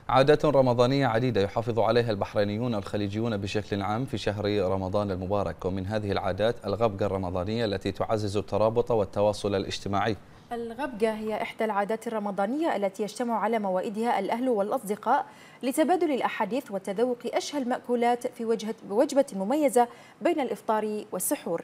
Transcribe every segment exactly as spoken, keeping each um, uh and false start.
عادات رمضانية عديدة يحافظ عليها البحرينيون الخليجيون بشكل عام في شهر رمضان المبارك، ومن هذه العادات الغبقة الرمضانية التي تعزز الترابط والتواصل الاجتماعي. الغبقة هي إحدى العادات الرمضانية التي يجتمع على موائدها الأهل والأصدقاء لتبادل الأحاديث وتذوق أشهى المأكولات في وجهة وجبة مميزة بين الإفطار والسحور.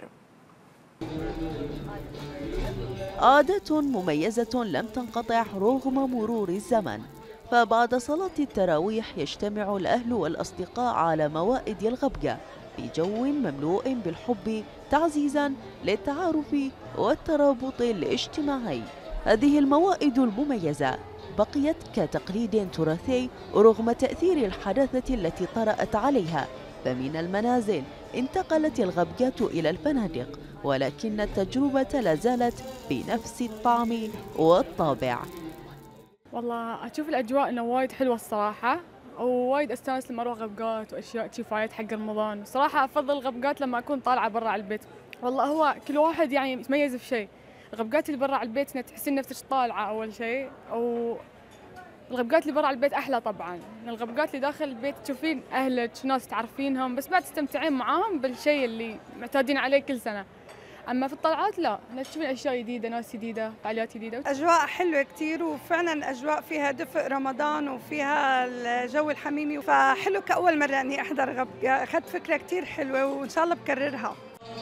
عادة مميزة لم تنقطع رغم مرور الزمن، فبعد صلاة التراويح يجتمع الأهل والأصدقاء على موائد الغبقة في جو مملوء بالحب تعزيزا للتعارف والترابط الاجتماعي. هذه الموائد المميزة بقيت كتقليد تراثي رغم تأثير الحداثة التي طرأت عليها، فمن المنازل انتقلت الغبقات إلى الفنادق، ولكن التجربة لا زالت بنفس الطعم والطابع. والله أشوف الأجواء إنه وايد حلوة الصراحة، ووايد أستانس لما أروح غبقات وأشياء كفايات حق رمضان. صراحة أفضل الغبقات لما أكون طالعة برا على البيت. والله هو كل واحد يعني يتميز في شيء. الغبقات اللي برا على البيت تحسين نفسك طالعة أول شيء، أو الغبقات اللي برا على البيت أحلى طبعاً. الغبقات اللي داخل البيت تشوفين أهلك ناس تعرفينهم، بس بعد تستمتعين معاهم بالشيء اللي معتادين عليه كل سنة. أما في الطلعات لا، تشوفين أشياء جديدة، ناس جديدة، فعاليات جديدة. أجواء حلوة كتير، وفعلا أجواء فيها دفء رمضان وفيها الجو الحميمي، فحلو كأول مرة إني أحضر غبقة. أخذت فكرة كتير حلوة وإن شاء الله بكررها.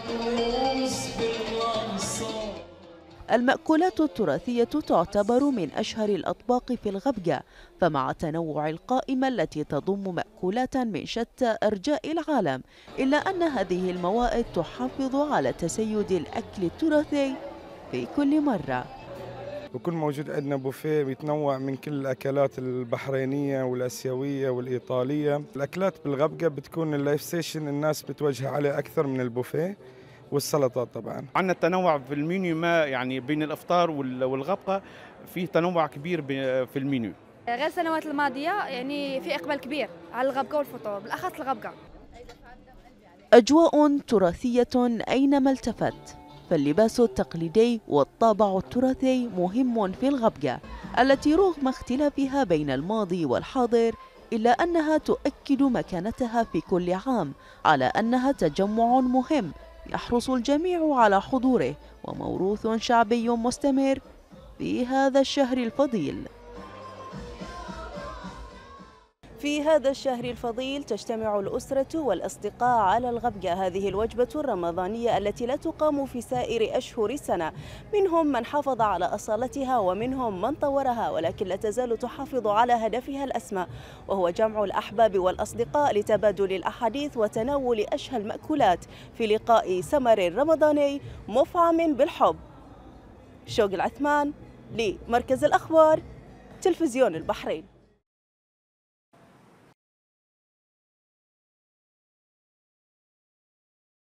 المأكولات التراثية تعتبر من أشهر الأطباق في الغبقة، فمع تنوع القائمة التي تضم مأكولات من شتى أرجاء العالم، إلا أن هذه الموائد تحافظ على تسيد الأكل التراثي في كل مرة. بكون موجود عندنا بوفيه بيتنوع من كل الأكلات البحرينية والآسيوية والإيطالية. الأكلات بالغبقة بتكون اللايف ستيشن الناس بتوجه عليه أكثر من البوفيه، والسلطات طبعا. عندنا التنوع في المنيو، ما يعني بين الافطار والغبقه في تنوع كبير في المنيو. غير السنوات الماضيه يعني في اقبال كبير على الغبقه والفطور، بالاخص الغبقه. اجواء تراثيه اينما التفت، فاللباس التقليدي والطابع التراثي مهم في الغبقه التي رغم اختلافها بين الماضي والحاضر إلا أنها تؤكد مكانتها في كل عام، على أنها تجمع مهم يحرص الجميع على حضوره وموروث شعبي مستمر في هذا الشهر الفضيل. في هذا الشهر الفضيل تجتمع الأسرة والأصدقاء على الغبقة، هذه الوجبة الرمضانية التي لا تقام في سائر أشهر السنة. منهم من حافظ على أصالتها ومنهم من طورها، ولكن لا تزال تحافظ على هدفها الأسمى، وهو جمع الأحباب والأصدقاء لتبادل الأحاديث وتناول أشهى المأكولات في لقاء سمر رمضاني مفعم بالحب. شوق العثمان لمركز الأخبار، تلفزيون البحرين.